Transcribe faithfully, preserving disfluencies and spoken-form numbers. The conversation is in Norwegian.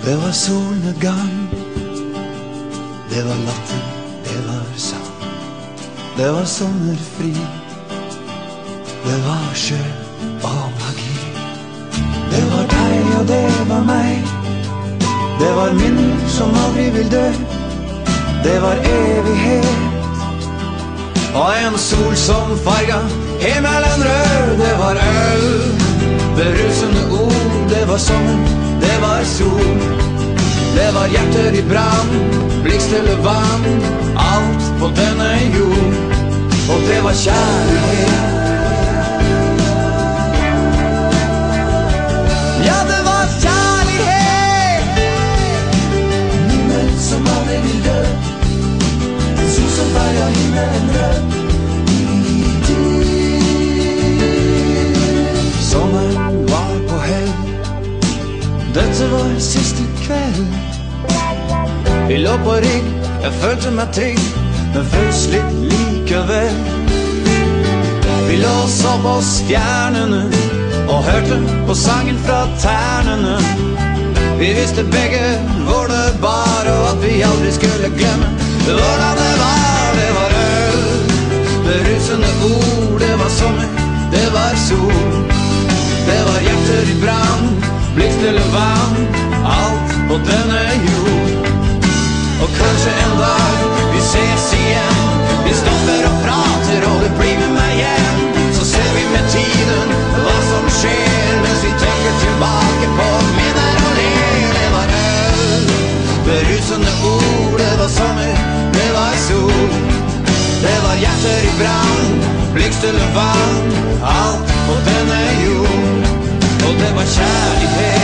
Det var solnedgang, det var latter, det var sang. Det var sommerfri, det var sjø og magi. Det var deg og det var meg, det var minner som aldri vil dø. Det var evighet, og en sol som farga himmelen rød. Det var øl, berusende ord, det var sommer, det var sol. Det var hjerter i brann, blikkstille vann, alt på denne jord. Og det var kjærlighet. Ja, det var kjærlighet. Minner som aldri vil dø, en sol som farga himmelen rød. Sommeren var på hell, dette var siste kveld. Vi lå på rygg, jeg følte meg trygg, men frøs litt likevel. Vi lå og så på stjernene, og hørte på sangen fra ternene. Vi visste begge hvor det bar, og at vi aldri skulle glemme hvordan det var. Det var øl, berusende ord, det var sommer, det var sol. Det var hjerter i brann, blikkstille vann, alt på denne jord. Og kanskje en dag vi ses igjen, vi stopper og prater og du blir med meg hjem. Så ser vi med tiden hva som skjer, mens vi tenker tilbake på minner og ler. Det var øl, berusende ord, det var sommer, det var sol. Det var hjerter i brann, blikkstille vann, alt på denne jord. Og det var kjærlighet.